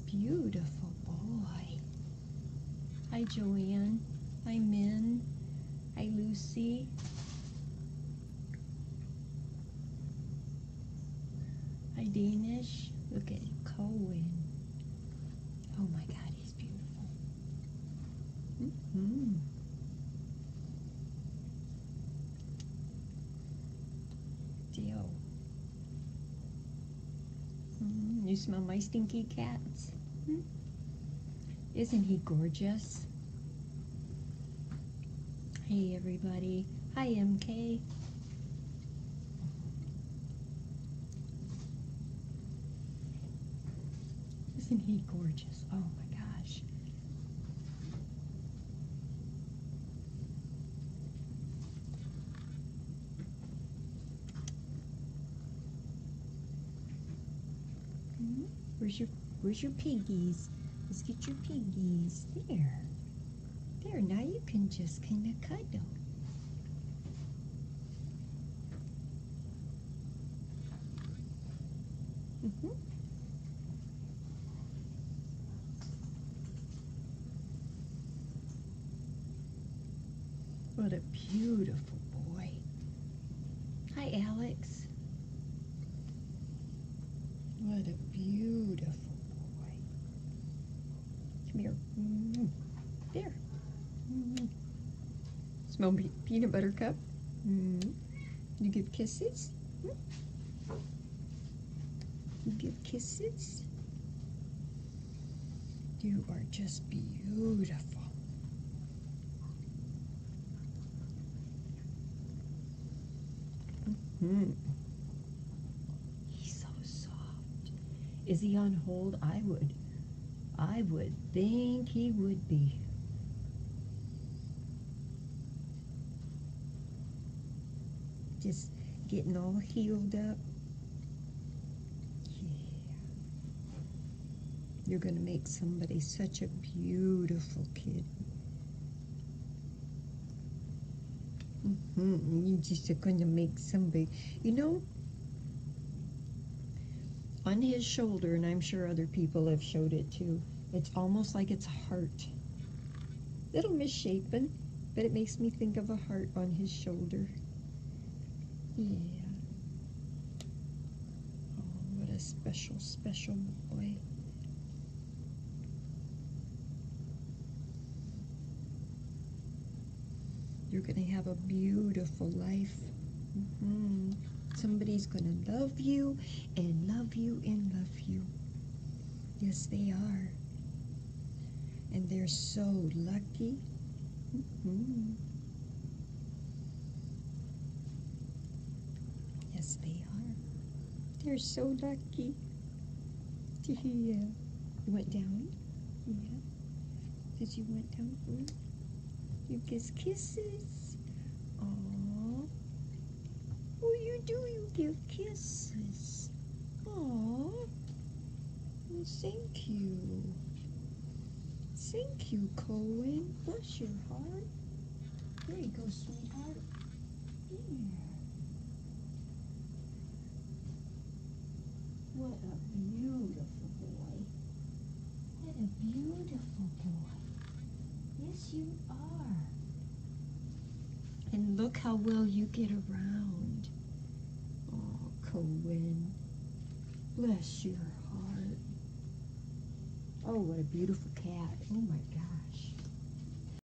beautiful boy. Hi, Joanne. Hi, Min. Hi, Lucy. Hi, Danish. Look at Cohen. Oh my God, he's beautiful. Dale. You smell my stinky cats? Isn't he gorgeous? Hey, everybody. Hi, MK. Isn't he gorgeous? Oh my gosh. Where's your piggies? Let's get your piggies. There. There, now you can just kind of cuddle. What a beautiful boy. Hi, Alex. What a beautiful boy. Come here. There. Smell peanut butter cup? You give kisses? You give kisses? You are just beautiful. He's so soft. Is he on hold? I would think he would be. Just getting all healed up. Yeah. You're gonna make somebody such a beautiful kid. You just are gonna make somebody, you know, on his shoulder, and I'm sure other people have showed it too, it's almost like it's a heart. Little misshapen, but it makes me think of a heart on his shoulder. Yeah. Oh, what a special, special boy. You're going to have a beautiful life. Somebody's going to love you and love you and love you. Yes, they are. And they're so lucky. Yes, they are. They're so lucky. Yeah. You went down? Yeah. Did you went down? You kiss kisses. Aww. Oh, you do. You give kisses. Aww. Well, thank you. Thank you, Cohen. Bless your heart. There you go, sweetheart. Yeah. What a beautiful boy. What a beautiful boy. Yes, you are. And look how well you get around. Oh, Cohen. Bless your heart. Oh, what a beautiful cat. Oh, my gosh.